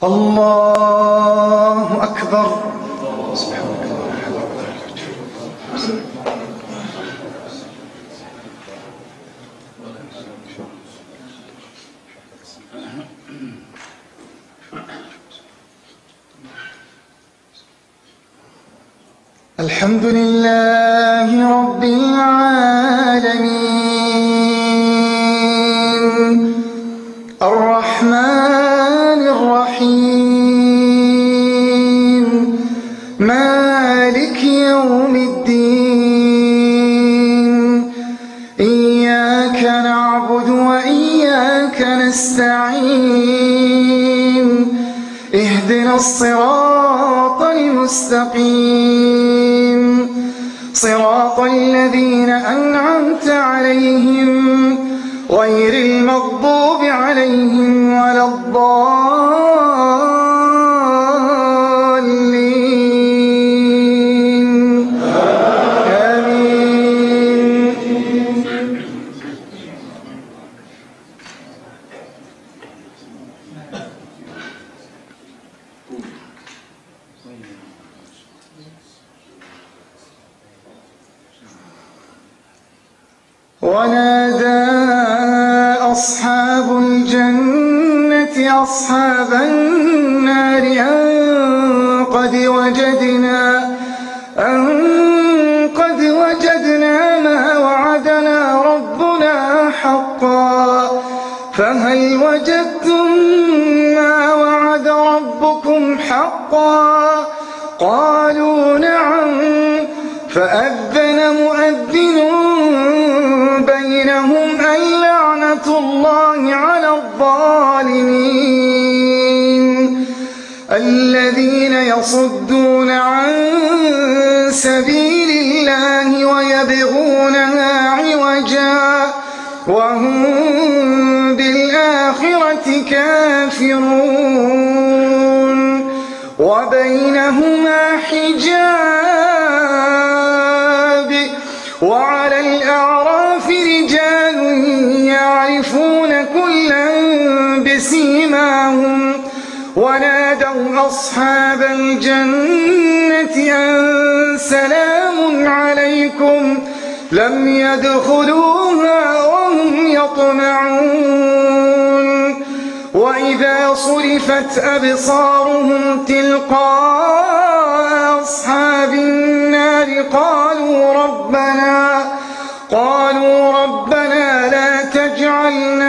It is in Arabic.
الله أكبر. سبحانك اللهم وبحمدك. الحمد لله رب العالمين الرحمن الرحيم مالك يوم الدين إياك نعبد وإياك نستعين اهدنا الصراط المستقيم صراط الذين أنعمت عليهم غير المغضوب عليهم ولا الضالين آمين. ونادى أصحاب الجنة أصحاب النار أن قد وجدنا ما وعدنا ربنا حقا فهل وجدتم ما وعد ربكم حقا قالوا نعم فأذن مؤذن بينهم اللعنة الله على الظالمين الذين يصدون عن سبيل الله ويبغونها عوجا وهم بالآخرة كافرون وبينهما حجاب وعلى الأعراف رجال يعرفون كلا بسيماهم ونادوا أصحاب الجنة أن سلام عليكم لم يدخلوها وهم يطمعون وإذا صرفت أبصارهم تلقاء أصحاب النار قالوا ربنا لا تجعلنا